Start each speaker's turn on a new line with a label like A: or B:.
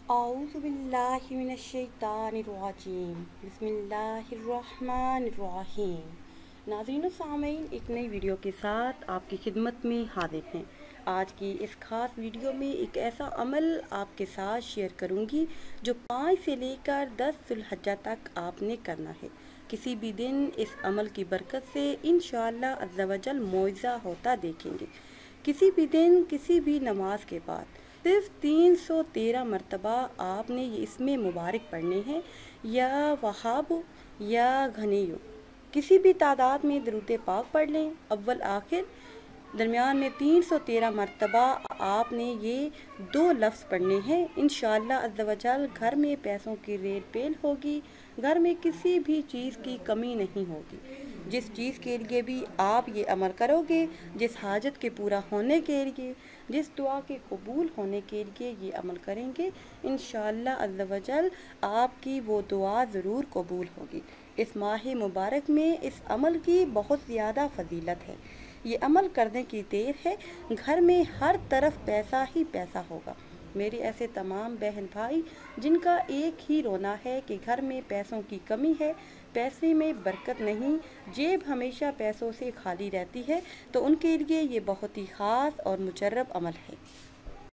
A: اعوذ باللہ من الشیطان الرجیم بسم اللہ الرحمن الرحیم۔ ناظرین و سامعین، ایک نئی ویڈیو کے ساتھ آپ کی خدمت میں حاضر ہیں۔ آج کی اس خاص ویڈیو میں ایک ایسا عمل آپ کے ساتھ شیئر کروں گی جو 5 سے لے کر 10 ذی الحجہ تک آپ نے کرنا ہے۔ کسی بھی دن اس عمل کی برکت سے انشاءاللہ عز و جل معجزہ ہوتا دیکھیں گے۔ کسی بھی دن کسی بھی نماز کے بعد صرف 313 مرتبہ آپ نے یہ اسم مبارک پڑھنے ہیں، یا وہاب یا گھنیو۔ کسی بھی تعداد میں درود پاک پڑھ لیں، اول آخر درمیان میں 313 مرتبہ آپ نے یہ 2 لفظ پڑھنے ہیں۔ انشاءاللہ عز و جل گھر میں پیسوں کی ریل پیل ہوگی، گھر میں کسی بھی چیز کی کمی نہیں ہوگی۔ جس چیز کے لیے بھی آپ یہ عمل کرو گے، جس حاجت کے پورا ہونے کے لیے، جس دعا کے قبول ہونے کے لیے یہ عمل کریں گے، انشاءاللہ عز و جل آپ کی وہ دعا ضرور قبول ہوگی۔ اس ماہ مبارک میں اس عمل کی بہت زیادہ فضیلت ہے۔ یہ عمل کرنے کی دیر ہے، گھر میں ہر طرف پیسہ ہی پیسہ ہوگا۔ میرے ایسے تمام بہن بھائی جن کا ایک ہی رونا ہے کہ گھر میں پیسوں کی کمی ہے، پیسے میں برکت نہیں، جیب ہمیشہ پیسوں سے خالی رہتی ہے، تو ان کے لیے یہ بہت ہی خاص اور مجرب عمل ہے۔